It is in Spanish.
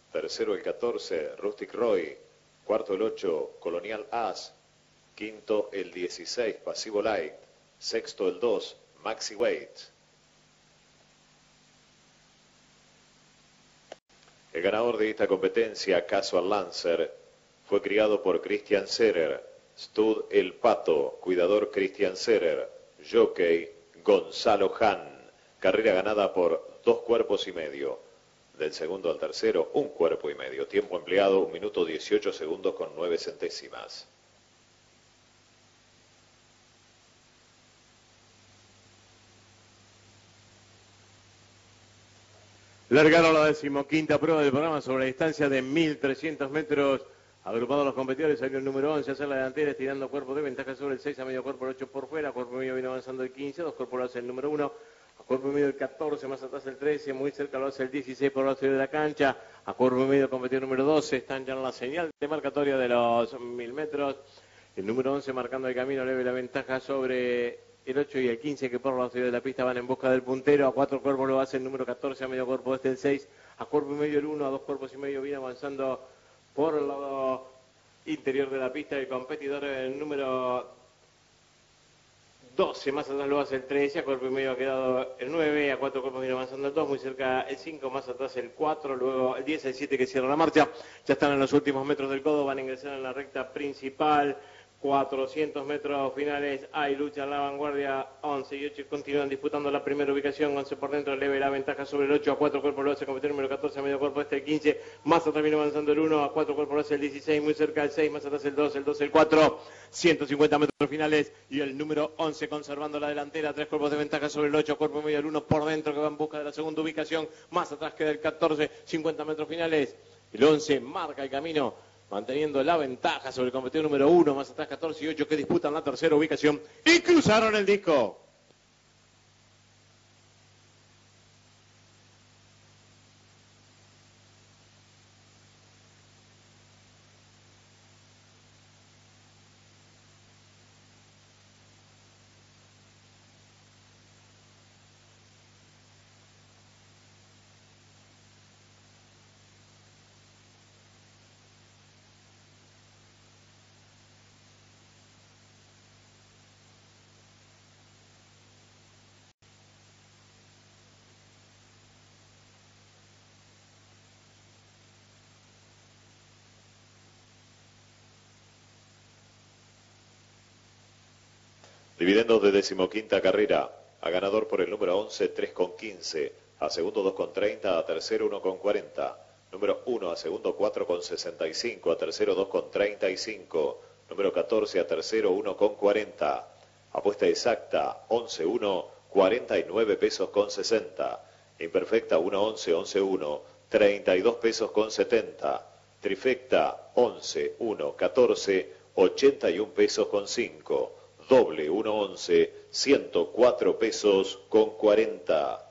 Tercero el 14, Rustic Roy. Cuarto el 8, Colonial As. Quinto el 16, Pasivo Light. Sexto el 2, Maxi Weight. El ganador de esta competencia, Casual Lancer, fue criado por Christian Serer. Stud El Pato, cuidador Christian Serer. Jockey Gonzalo Han. Carrera ganada por 2 cuerpos y medio. Del segundo al tercero, 1 cuerpo y medio. Tiempo empleado, 1 minuto 18 segundos con 9 centésimas. Largaron la 15ª prueba del programa sobre la distancia de 1.300 metros. Agrupados los competidores, salió el número 11 a hacer la delantera, estirando cuerpo de ventaja sobre el 6, a medio cuerpo el 8 por fuera, cuerpo medio viene avanzando el 15, 2 cuerpos lo hace el número 1, a cuerpo medio el 14, más atrás el 13, muy cerca lo hace el 16 por el lado de la cancha, a cuerpo medio competidor número 12, están ya en la señal de marcatoria de los 1.000 metros, el número 11 marcando el camino, leve la ventaja sobre el 8 y el 15 que por la ciudad de la pista van en busca del puntero, a 4 cuerpos lo hace el número 14, a medio cuerpo este el 6, a cuerpo y medio el 1, a 2 cuerpos y medio viene avanzando por el lado interior de la pista el competidor el número 12, más atrás lo hace el 13, a cuerpo y medio ha quedado el 9, a 4 cuerpos viene avanzando el 2, muy cerca el 5, más atrás el 4, luego el 10, el 7 que cierra la marcha, ya están en los últimos metros del codo, van a ingresar en la recta principal, 400 metros finales, hay lucha en la vanguardia, 11 y 8 continúan disputando la primera ubicación, 11 por dentro, leve la ventaja sobre el 8, a 4 cuerpos lo hace competidor número 14, a medio cuerpo este el 15, más atrás viene avanzando el 1, a 4 cuerpos lo hace el 16, muy cerca el 6, más atrás el 2, el 2, el 4, 150 metros finales y el número 11 conservando la delantera, 3 cuerpos de ventaja sobre el 8, cuerpo medio el 1 por dentro que va en busca de la segunda ubicación, más atrás queda el 14, 50 metros finales, el 11 marca el camino, manteniendo la ventaja sobre el competidor número 1, más atrás 14 y 8 que disputan la tercera ubicación y cruzaron el disco. Dividendos de 15ª carrera. A ganador por el número 11, 3,15. A segundo 2,30. A tercero 1,40. Número 1 a segundo 4,65. A tercero 2,35. Número 14 a tercero 1,40. Apuesta exacta 11-1, 49 pesos con 60. Imperfecta 1-11, 11-1, 32 pesos con 70. Trifecta 11-1, 14, 81 pesos con 5. Doble 1-11, 104 pesos con 40.